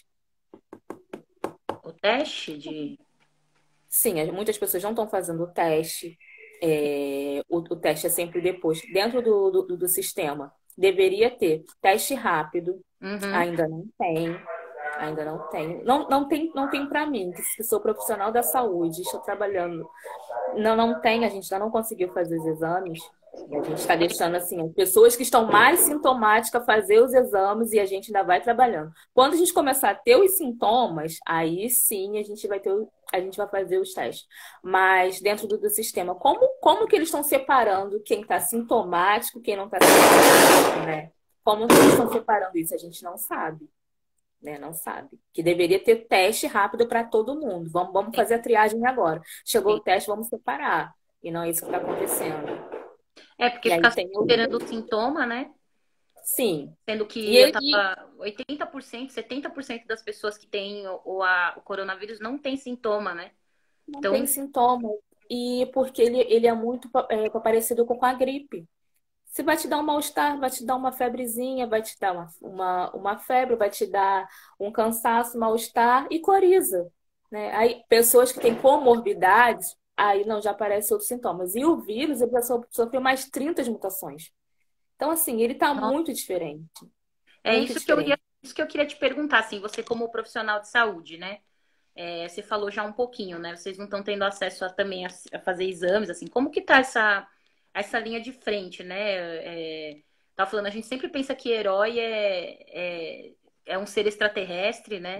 O teste de... Sim, as- muitas pessoas não estão fazendo o teste. É, o, o teste é sempre depois. Dentro do, do, do sistema, deveria ter teste rápido, Uhum, ainda não tem. Ainda não tem. Não, não tem, não tem para mim, que sou profissional da saúde, estou trabalhando. Não, não tem, a gente ainda não conseguiu fazer os exames. E a gente está deixando assim, as pessoas que estão mais sintomáticas fazer os exames e a gente ainda vai trabalhando. Quando a gente começar a ter os sintomas, aí sim a gente vai ter, o- a gente vai fazer os testes. Mas dentro do, do sistema, como, como que eles estão separando quem está sintomático, quem não está sintomático, né? Como que eles estão separando isso? A gente não sabe, né? Não sabe. Que deveria ter teste rápido para todo mundo. Vamos, vamos sim, fazer a triagem agora. Chegou sim. o teste, vamos separar. E não é isso que está acontecendo. É, porque E aí ficar só tem o. esperando o sintoma, né? Sim. Sendo E, que eu ele tava oitenta por cento, setenta por cento das pessoas que têm o, o, a- o coronavírus não tem sintoma, né? não tem Então, sintomas. E porque ele, ele é muito é, parecido com a gripe. Se vai te dar um mal-estar, vai te dar uma febrezinha, vai te dar uma, uma, uma febre, vai te dar um cansaço, mal-estar e coriza, né? Aí, pessoas que têm comorbidades, aí não, já aparecem outros sintomas. E o vírus, ele já so- sofreu mais trinta mutações. Então, assim, ele está nossa, muito diferente, é muito isso que eu ia, diferente. isso que eu queria te perguntar, assim, você como profissional de saúde, né? É, você falou já um pouquinho, né? Vocês não estão tendo acesso a, também a, a fazer exames, assim. Como que tá essa, essa linha de frente, né? É, tá falando, a gente sempre pensa que herói é, é, é um ser extraterrestre, né?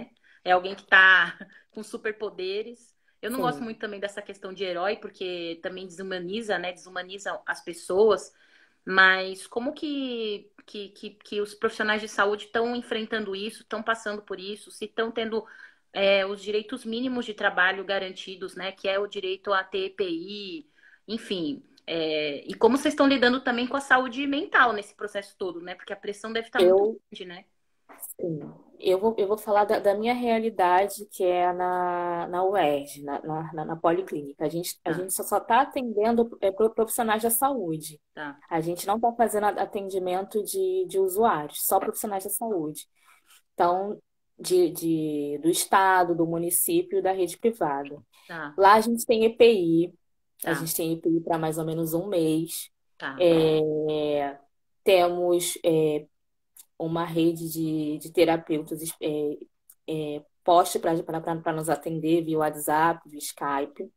é alguém que tá com superpoderes. Eu não gosto Sim. muito também dessa questão de herói, porque também desumaniza, né? Desumaniza as pessoas. Mas como que, que, que, que os profissionais de saúde estão enfrentando isso, estão passando por isso, se estão tendo é, os direitos mínimos de trabalho garantidos, né? Que é o direito a ter E P I, enfim. É, e como vocês estão lidando também com a saúde mental nesse processo todo, né? Porque a pressão deve estar muito Eu, grande, né? sim. Eu vou, eu vou falar da, da minha realidade, que é na, na U E R J, na, na, na- na Policlínica. A gente, a Tá, gente só está atendendo é, pro- profissionais da saúde. tá, A gente não está fazendo atendimento de, de usuários, só profissionais da saúde. Então, de, de, do estado, do município e da rede privada. tá, Lá a gente tem E P I, a tá, gente tem E P I para mais ou menos um mês. tá, É, temos é, uma rede de, de terapeutas é, é, poste para nos atender via WhatsApp, via Skype.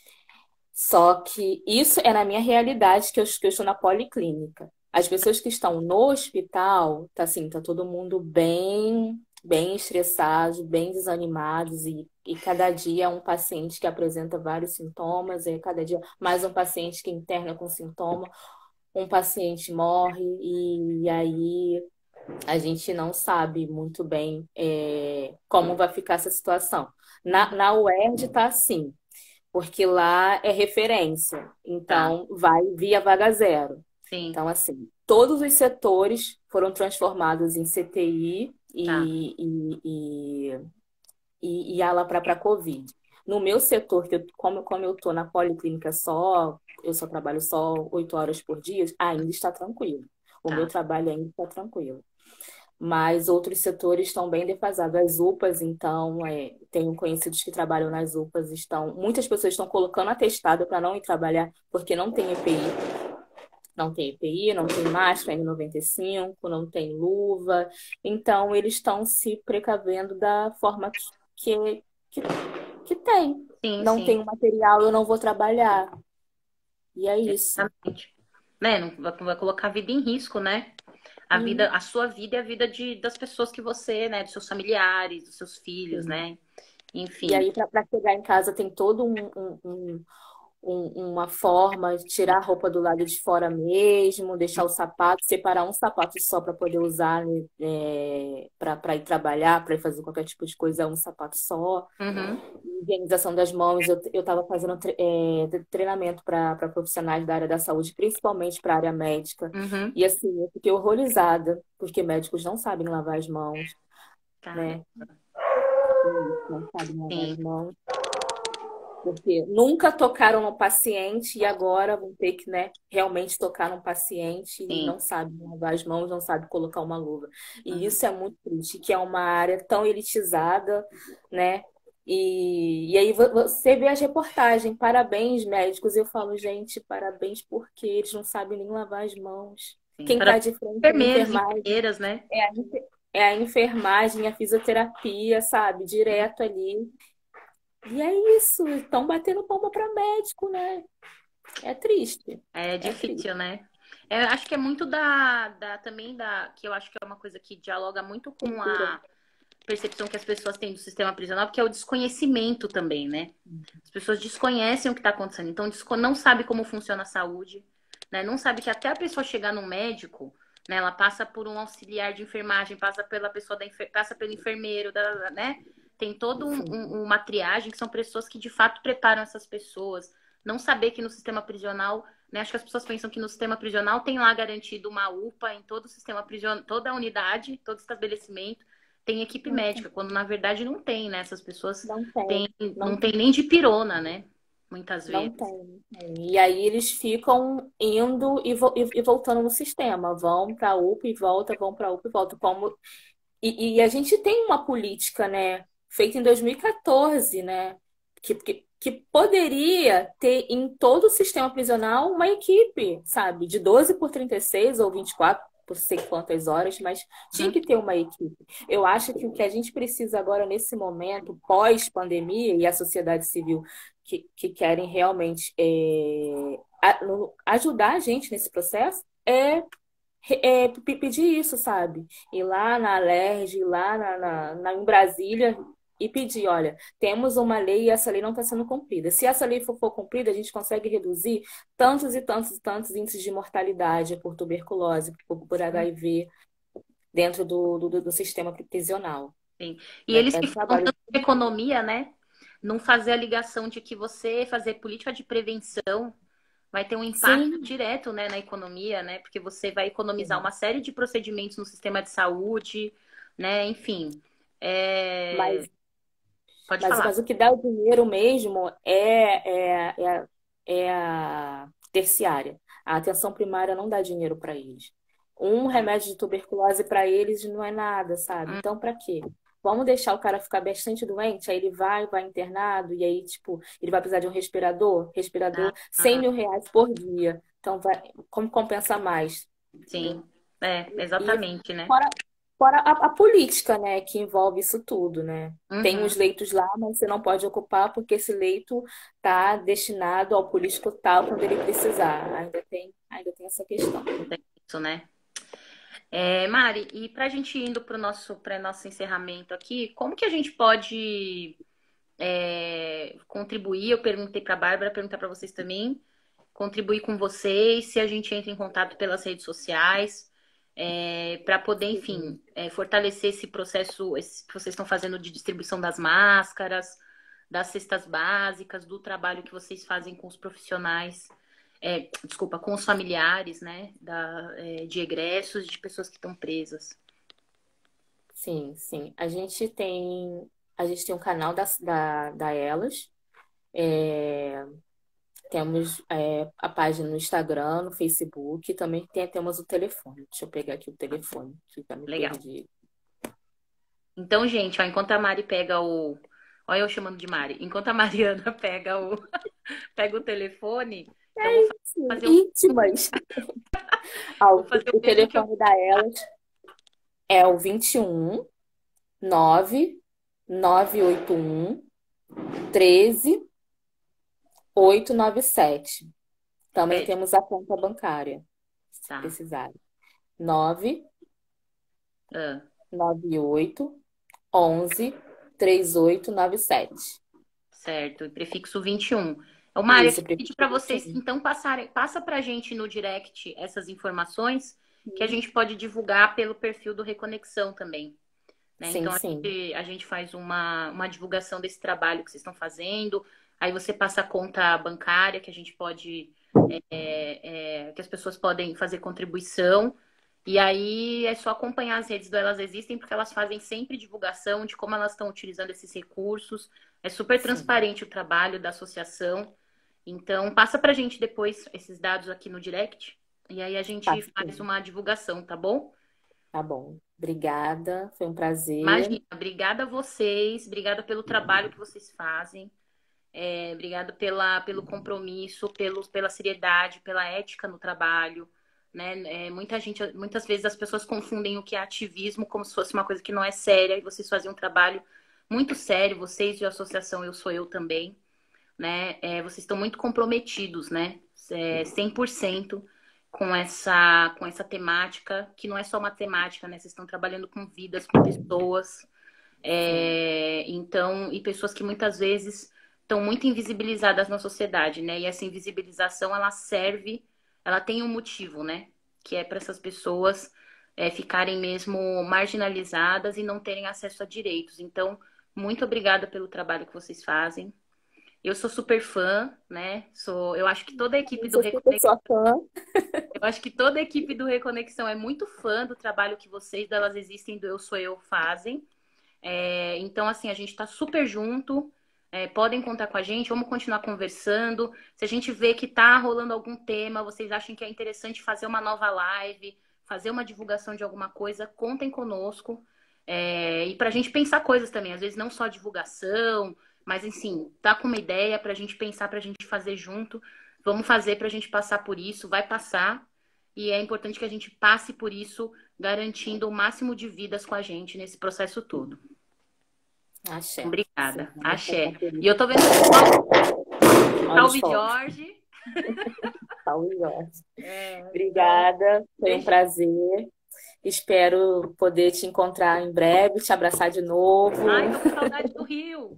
Só que isso é na minha realidade, que eu, que eu estou na policlínica. As pessoas que estão no hospital, tá assim, tá todo mundo bem, bem estressado, bem desanimados e, e cada dia é um paciente que apresenta vários sintomas, é cada dia mais um paciente que interna com sintoma, um paciente morre e, e aí a gente não sabe muito bem é, como vai ficar essa situação. Na, na U E R J tá assim, porque lá é referência, tá. então vai via vaga zero. Sim, Então, assim, todos os setores foram transformados em C T I tá, e, e, e, e, e ala para Covid. No meu setor, que eu, como, como eu estou na policlínica só, eu só trabalho só oito horas por dia, ainda está tranquilo. O meu tá. trabalho ainda está tranquilo, mas outros setores estão bem defasados. As U P As, então, é, tenho conhecidos que trabalham nas U P As, estão, muitas pessoas estão colocando atestado para não ir trabalhar porque não tem E P I. Não tem E P I, não tem máscara N noventa e cinco, não tem luva. Então, eles estão se precavendo da forma que, que, que tem. Sim, Não sim. tem o material, eu não vou trabalhar. E é isso. Exatamente. Né? Não vai, vai colocar a vida em risco, né? A vida, Sim, a sua vida é a vida de, das pessoas que você, né? Dos seus familiares, dos seus filhos, sim. né? E Enfim. aí, para chegar em casa, tem todo um, um, um um- uma forma de tirar a roupa do lado de fora mesmo, deixar o sapato, separar um sapato só para poder usar, né, para ir trabalhar, para ir fazer qualquer tipo de coisa, é um sapato só. Uhum, Higienização das mãos, eu eu estava fazendo tre- é, treinamento para profissionais da área da saúde, principalmente para a área médica. uhum. E assim, eu fiquei horrorizada, porque médicos não sabem lavar as mãos, Cara, né? Não sabem lavar as sim, mãos. Porque nunca tocaram no paciente e agora vão ter que, né, realmente tocar no paciente e sim. não sabe lavar as mãos, não sabe colocar uma luva. E Uhum. isso é muito triste, que é uma área tão elitizada, né? E, e aí vo- você vê as reportagens, parabéns, médicos. Eu falo, gente, parabéns porque eles não sabem nem lavar as mãos. Sim. Quem Para está de frente é a enfermeiros, enfermagem, enfermeiras, né? é a, enfer- é a enfermagem, a fisioterapia, sabe? Direto ali. E é isso, estão batendo palma para médico, né? É triste, É é triste. difícil, né? É, acho que é muito da, da também da que eu acho que é uma coisa que dialoga muito com Cultura. a percepção que as pessoas têm do sistema prisional, porque é o desconhecimento também, né? As pessoas desconhecem o que está acontecendo, então desco- não sabe como funciona a saúde, né? Não sabe que até a pessoa chegar no médico, né? Ela passa por um auxiliar de enfermagem, passa pela pessoa da enfer- passa pelo enfermeiro, da, né? Tem todo um, Sim, um- uma triagem que são pessoas que de fato preparam essas pessoas. Não saber que no sistema prisional, né? Acho que as pessoas pensam que no sistema prisional tem lá garantido uma U P A em todo o sistema prisional, toda a unidade, todo estabelecimento tem equipe não tem, médica, quando na verdade não tem, né? Essas pessoas não tem, têm, não não tem tem, nem de pirona, né? Muitas não vezes. tem, não tem. E aí eles ficam indo e, vo- e- e voltando no sistema, vão para a U P A e volta, vão para a U P A e volta. Como... E, e a gente tem uma política, né, feita em dois mil e quatorze, né, que, que, que poderia ter em todo o sistema prisional uma equipe, sabe, de doze por trinta e seis ou vinte e quatro por sei quantas horas, mas tinha Uhum. que ter uma equipe. Eu acho que o que a gente precisa agora, nesse momento, pós-pandemia, e a sociedade civil que, que querem realmente é, a- no- ajudar a gente nesse processo, é é, pe- pedir isso, sabe? Ir lá na Alerj, ir lá na, na, na- em Brasília e pedir, olha, temos uma lei e essa lei não está sendo cumprida. Se essa lei for, for cumprida, a gente consegue reduzir tantos e tantos e tantos índices de mortalidade por tuberculose, por, por H I V, dentro do, do, do sistema prisional. Sim. E É, eles é que falam trabalho. tanto de economia, né? Não fazer a ligação de que você fazer política de prevenção vai ter um impacto Sim, direto, né, na economia, né? Porque você vai economizar sim. uma série de procedimentos no sistema de saúde, né? Enfim, é... Mas, pode mas, falar. mas o que dá o dinheiro mesmo é, é, é, a- é a terciária. A atenção primária não dá dinheiro para eles. Um Tá. remédio de tuberculose para eles não é nada, sabe? Hum, Então, para quê? Vamos deixar o cara ficar bastante doente, aí ele vai, vai internado, e aí, tipo, ele vai precisar de um respirador? tá. Respirador, cem Ah, mil reais por dia. Então, vai, como compensa mais? sim, é, E exatamente, né? fora, fora a, a política, né, que envolve isso tudo, né? Tem Uhum. os leitos lá, mas você não pode ocupar porque esse leito está destinado ao político tal quando ele precisar. Ainda tem, ainda tem essa questão. Isso, né? É, Mari, e para a gente indo para o nosso, para nosso encerramento aqui, como que a gente pode é, contribuir? Eu perguntei para a Bárbara, perguntar para vocês também, contribuir com vocês, se a gente entra em contato pelas redes sociais, é, para poder, Sim, enfim, é, fortalecer esse processo esse que vocês estão fazendo de distribuição das máscaras, das cestas básicas, do trabalho que vocês fazem com os profissionais, é, desculpa, com os familiares, né, da, é, de egressos, de pessoas que estão presas. sim, sim. A gente tem, a gente tem um canal da, da, da Elas. É, temos é, a página no Instagram, no Facebook, e também tem, temos o telefone. Deixa eu pegar aqui o telefone, que tá me Legal. perdi. Então, gente, ó, enquanto a Mari pega o. Olha eu chamando de Mari. Enquanto a Mariana pega o, pega o telefone, então vou fa- Sim, fazer o, íntimas. Ah, vou o, fazer o o mesmo que eu. telefone da Elas é o vinte e um nove nove oito um treze oito nove sete. Também Repete. temos a conta bancária, se Tá. precisar. nove Ah, nove oito onze trinta e oito noventa e sete. certo. Prefixo vinte e um. Ô, Mari, eu Isso, queria prefixo pedir para vocês, vinte e um. então, passarem, passa pra gente no direct essas informações que a gente pode divulgar pelo perfil do Reconexão também. Né? Sim, Então, a sim. gente, a gente faz uma, uma divulgação desse trabalho que vocês estão fazendo. Aí você passa a conta bancária que a gente pode, é, é, que as pessoas podem fazer contribuição. E aí é só acompanhar as redes do Elas Existem, porque elas fazem sempre divulgação de como elas estão utilizando esses recursos. É super Sim. transparente o trabalho da associação. Então, passa pra gente depois esses dados aqui no direct. E aí a Tá, gente faz sim. uma divulgação, tá bom? Tá bom. Obrigada, foi um prazer. Imagina, obrigada a vocês, obrigada pelo trabalho que vocês fazem, é, obrigada pela, pelo compromisso, pelo, pela seriedade, pela ética no trabalho, né? É, muita gente, muitas vezes as pessoas confundem o que é ativismo como se fosse uma coisa que não é séria, e vocês fazem um trabalho muito sério, vocês e a associação Eu Sou Eu também, né? É, vocês estão muito comprometidos, né? É, cem por cento com essa, com essa temática, que não é só uma temática, né? Vocês estão trabalhando com vidas, com pessoas, Sim, é, então, e pessoas que muitas vezes estão muito invisibilizadas na sociedade, né? E essa invisibilização, ela serve, ela tem um motivo, né? Que é para essas pessoas é, ficarem mesmo marginalizadas e não terem acesso a direitos. Então, muito obrigada pelo trabalho que vocês fazem. Eu sou super fã, né? Sou, eu acho que toda a equipe eu do sou super Reconexão, sua fã. eu acho que toda a equipe do Reconexão é muito fã do trabalho que vocês, delas existem, do Eu Sou Eu fazem. É, então, assim, a gente está super junto. É, podem contar com a gente, vamos continuar conversando. Se a gente vê que está rolando algum tema, vocês acham que é interessante fazer uma nova live, fazer uma divulgação de alguma coisa, contem conosco. É, e para a gente pensar coisas também, às vezes não só divulgação, mas assim, tá com uma ideia para a gente pensar, para a gente fazer junto. Vamos fazer para a gente passar por isso, vai passar. E é importante que a gente passe por isso, garantindo o máximo de vidas com a gente nesse processo todo. Axé. Sim, Obrigada. vamos Axé. passar por E eu isso. tô vendo aqui, salve, Olha os salve fogos. Jorge. Salve, Jorge. É, então, Obrigada, foi um beijo. prazer. Espero poder te encontrar em breve, te abraçar de novo. Ai, tô com saudade do Rio.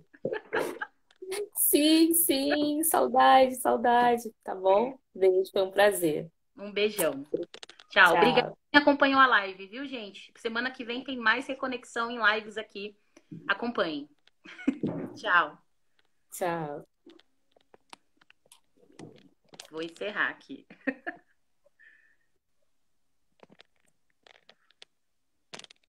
Sim, sim, saudade, saudade, tá bom? Beijo, foi um prazer. Um beijão. Tchau. Obrigada Tchau, por quem acompanhou a live, viu, gente? Semana que vem tem mais reconexão em lives aqui. Acompanhem. Tchau. tchau. Vou encerrar aqui.